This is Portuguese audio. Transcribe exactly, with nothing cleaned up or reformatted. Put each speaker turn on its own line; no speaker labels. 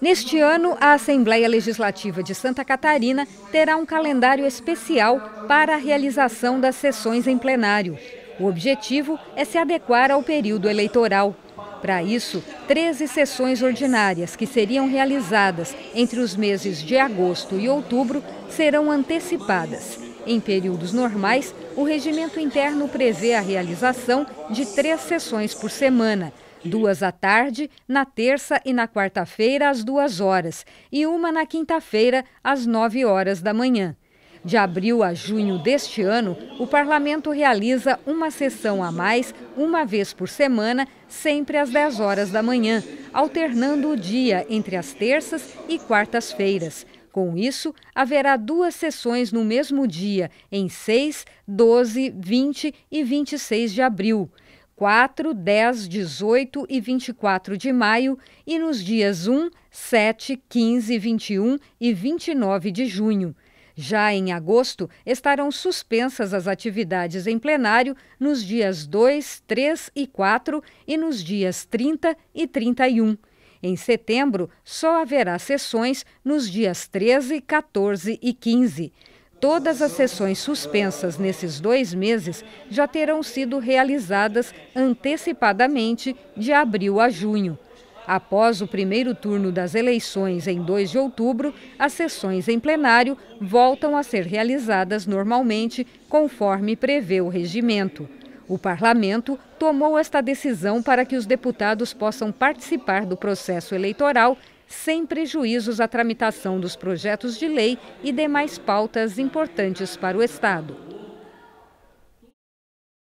Neste ano, a Assembleia Legislativa de Santa Catarina terá um calendário especial para a realização das sessões em plenário. O objetivo é se adequar ao período eleitoral. Para isso, treze sessões ordinárias que seriam realizadas entre os meses de agosto e outubro serão antecipadas. Em períodos normais, o regimento interno prevê a realização de três sessões por semana, duas à tarde, na terça e na quarta-feira às duas horas, e uma na quinta-feira às nove horas da manhã. De abril a junho deste ano, o Parlamento realiza uma sessão a mais, uma vez por semana, sempre às dez horas da manhã, alternando o dia entre as terças e quartas-feiras. Com isso, haverá duas sessões no mesmo dia, em seis, doze, vinte e vinte e seis de abril. quatro, dez, dezoito e vinte e quatro de maio e nos dias um, sete, quinze, vinte e um e vinte e nove de junho. Já em agosto, estarão suspensas as atividades em plenário nos dias dois, três e quatro e nos dias trinta e trinta e um. Em setembro, só haverá sessões nos dias treze, quatorze e quinze. Todas as sessões suspensas nesses dois meses já terão sido realizadas antecipadamente de abril a junho. Após o primeiro turno das eleições em dois de outubro, as sessões em plenário voltam a ser realizadas normalmente, conforme prevê o regimento. O Parlamento tomou esta decisão para que os deputados possam participar do processo eleitoral sem prejuízos à tramitação dos projetos de lei e demais pautas importantes para o Estado.